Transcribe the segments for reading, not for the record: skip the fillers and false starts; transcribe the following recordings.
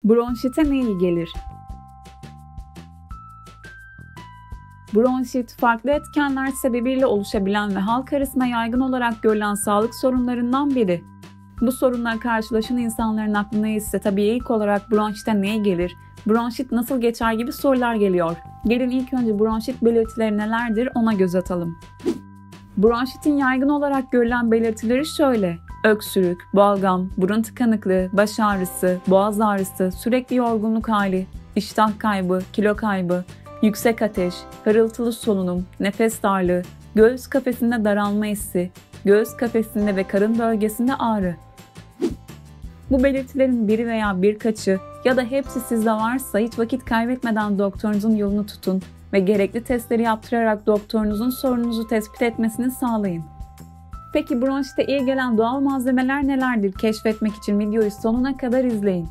Bronşite ne iyi gelir? Bronşit, farklı etkenler sebebiyle oluşabilen ve halk arasında yaygın olarak görülen sağlık sorunlarından biri. Bu sorunla karşılaşan insanların aklına ise tabii ilk olarak bronşite ne iyi gelir, bronşit nasıl geçer gibi sorular geliyor. Gelin ilk önce bronşit belirtileri nelerdir ona göz atalım. Bronşitin yaygın olarak görülen belirtileri şöyle: öksürük, balgam, burun tıkanıklığı, baş ağrısı, boğaz ağrısı, sürekli yorgunluk hali, iştah kaybı, kilo kaybı, yüksek ateş, hırıltılı solunum, nefes darlığı, göğüs kafesinde daralma hissi, göğüs kafesinde ve karın bölgesinde ağrı. Bu belirtilerin biri veya birkaçı ya da hepsi sizde varsa hiç vakit kaybetmeden doktorunuzun yolunu tutun ve gerekli testleri yaptırarak doktorunuzun sorununuzu tespit etmesini sağlayın. Peki bronşite iyi gelen doğal malzemeler nelerdir? Keşfetmek için videoyu sonuna kadar izleyin.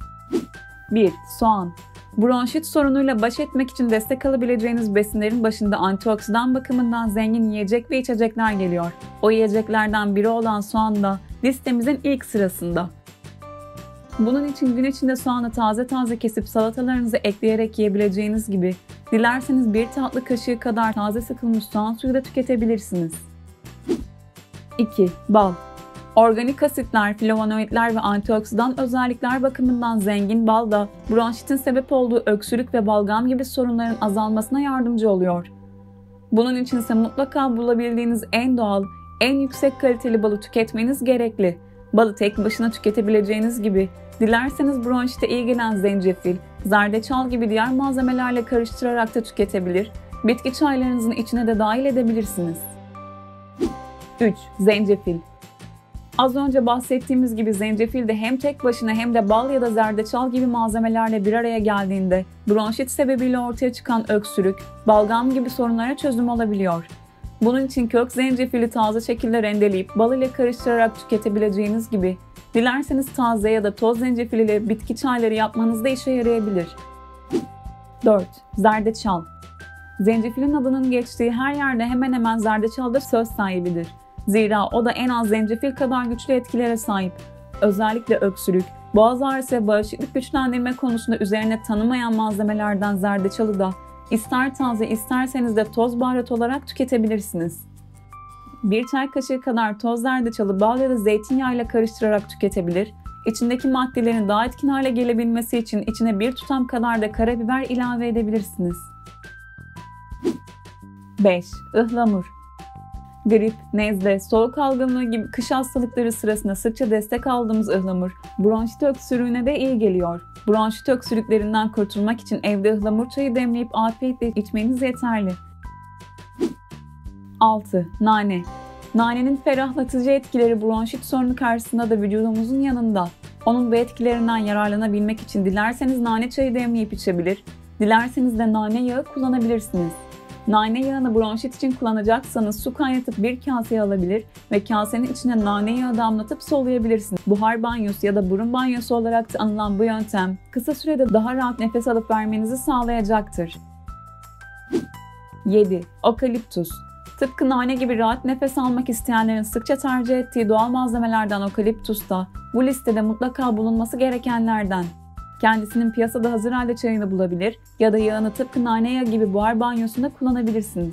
1. Soğan. Bronşit sorunuyla baş etmek için destek alabileceğiniz besinlerin başında antioksidan bakımından zengin yiyecek ve içecekler geliyor. O yiyeceklerden biri olan soğan da listemizin ilk sırasında. Bunun için gün içinde soğanı taze taze kesip salatalarınıza ekleyerek yiyebileceğiniz gibi, dilerseniz bir tatlı kaşığı kadar taze sıkılmış soğan suyu da tüketebilirsiniz. 2. Bal. Organik asitler, flavonoidler ve antioksidan özellikler bakımından zengin bal da bronşitin sebep olduğu öksürük ve balgam gibi sorunların azalmasına yardımcı oluyor. Bunun için ise mutlaka bulabildiğiniz en doğal, en yüksek kaliteli balı tüketmeniz gerekli. Balı tek başına tüketebileceğiniz gibi, dilerseniz bronşite iyi gelen zencefil, zerdeçal gibi diğer malzemelerle karıştırarak da tüketebilir, bitki çaylarınızın içine de dahil edebilirsiniz. 3. Zencefil. Az önce bahsettiğimiz gibi zencefil de hem tek başına hem de bal ya da zerdeçal gibi malzemelerle bir araya geldiğinde bronşit sebebiyle ortaya çıkan öksürük, balgam gibi sorunlara çözüm olabiliyor. Bunun için kök zencefili taze şekilde rendeleyip bal ile karıştırarak tüketebileceğiniz gibi, dilerseniz taze ya da toz zencefil ile bitki çayları yapmanız da işe yarayabilir. 4. Zerdeçal. Zencefilin adının geçtiği her yerde hemen hemen zerdeçal da söz sahibidir. Zira o da en az zencefil kadar güçlü etkilere sahip. Özellikle öksürük, boğaz ağrısı ve bağışıklık güçlendirme konusunda üzerine tanımayan malzemelerden zerdeçalı da ister taze isterseniz de toz baharat olarak tüketebilirsiniz. Bir çay kaşığı kadar toz zerdeçalı bal ya da zeytinyağıyla karıştırarak tüketebilir, İçindeki maddelerin daha etkin hale gelebilmesi için içine bir tutam kadar da karabiber ilave edebilirsiniz. 5. Ihlamur. Grip, nezle, soğuk algınlığı gibi kış hastalıkları sırasında sıkça destek aldığımız ıhlamur, bronşit öksürüğüne de iyi geliyor. Bronşit öksürüklerinden kurtulmak için evde ıhlamur çayı demleyip afiyetle içmeniz yeterli. 6. Nane. Nanenin ferahlatıcı etkileri bronşit sorunu karşısında da vücudumuzun yanında. Onun bu etkilerinden yararlanabilmek için dilerseniz nane çayı demleyip içebilir, dilerseniz de nane yağı kullanabilirsiniz. Nane yağını bronşit için kullanacaksanız su kaynatıp bir kaseye alabilir ve kasenin içine nane yağı damlatıp soluyabilirsiniz. Buhar banyosu ya da burun banyosu olarak da anılan bu yöntem kısa sürede daha rahat nefes alıp vermenizi sağlayacaktır. 7. Okaliptus. Tıpkı nane gibi rahat nefes almak isteyenlerin sıkça tercih ettiği doğal malzemelerden okaliptus da bu listede mutlaka bulunması gerekenlerden. Kendisinin piyasada hazır halde çayını bulabilir ya da yağını tıpkı nane yağı gibi buhar banyosunda kullanabilirsiniz.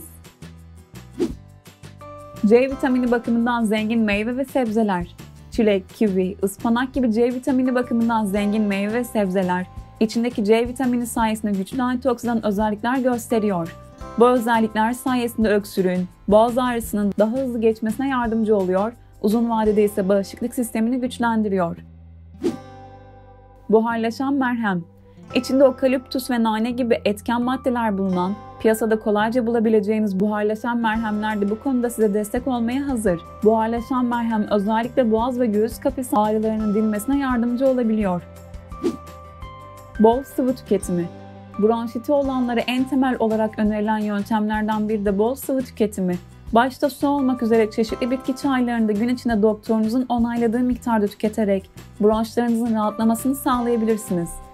C vitamini bakımından zengin meyve ve sebzeler. Çilek, kivi, ıspanak gibi C vitamini bakımından zengin meyve ve sebzeler, içindeki C vitamini sayesinde güçlü antioksidan özellikler gösteriyor. Bu özellikler sayesinde öksürüğün, boğaz ağrısının daha hızlı geçmesine yardımcı oluyor, uzun vadede ise bağışıklık sistemini güçlendiriyor. Buharlaşan merhem. İçinde okaliptus ve nane gibi etken maddeler bulunan, piyasada kolayca bulabileceğiniz buharlaşan merhemler de bu konuda size destek olmaya hazır. Buharlaşan merhem özellikle boğaz ve göğüs kafesi ağrılarının dinmesine yardımcı olabiliyor. Bol sıvı tüketimi. Bronşiti olanlara en temel olarak önerilen yöntemlerden biri de bol sıvı tüketimi. Başta su olmak üzere çeşitli bitki çaylarını da gün içinde doktorunuzun onayladığı miktarda tüketerek bronşlarınızın rahatlamasını sağlayabilirsiniz.